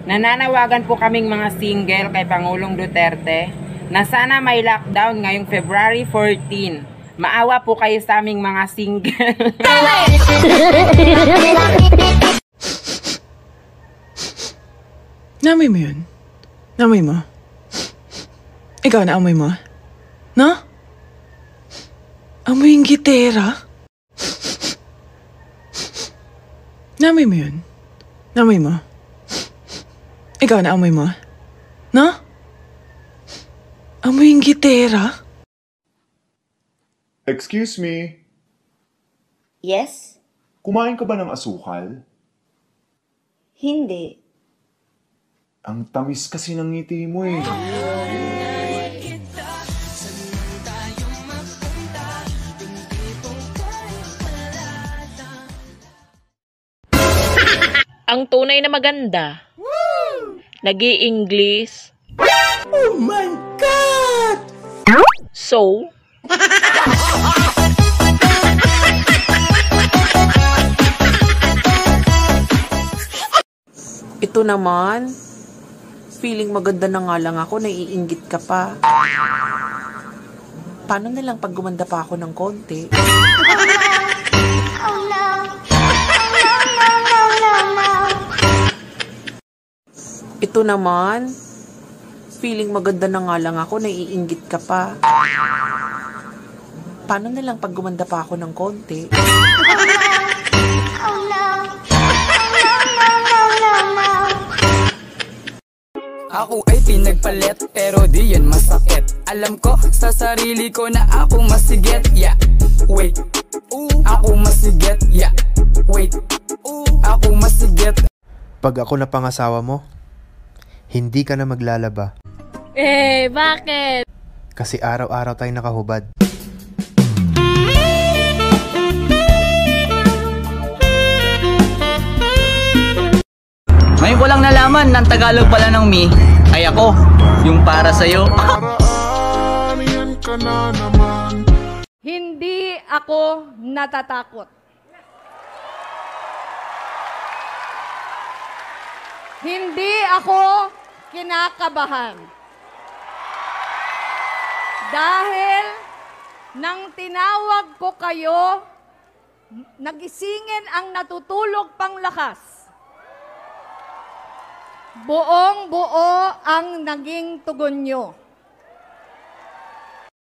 Nananawagan po kaming mga single kay Pangulong Duterte na sana may lockdown ngayong February 14. Maawa po kayo sa aming mga single. Namoy mo yun? Namoy mo? Ikaw na amoy mo? No? Amoy yung gitera? Namoy mo yun? Namoy mo? Ikaw na amoy mo? No? Amoy yung gitera? Excuse me, Yes? kumain ka ba ng asukal? Hindi. Ang tamis kasi ng ngiti mo eh. Ang tunay na maganda. Nag-i-English. Oh my God! So, ito naman, feeling maganda na nga lang ako, naiinggit ka pa. Paano na lang pag gumanda pa ako ng konti? Ito naman, feeling maganda na nga lang ako, naiinggit ka pa. Paano na lang pag gumanda pa ako ng konti? Ako ay pinagpalit pero di yan masakit. Alam ko sa sarili ko na ako masigit. Yeah, wait, ako masigit. Yeah, wait, ako masigit. Pag ako na pangasawa mo, hindi ka na maglalaba. Eh, bakit? Kasi araw-araw tayong nakahubad. Ngayon ko lang nalaman ng Tagalog pala ng me ay ako, yung para sa'yo. Hindi ako natatakot. Hindi ako kinakabahan. Dahil nang tinawag ko kayo, nagisingin ang natutulog pang lakas. Buong-buo ang naging tugon nyo.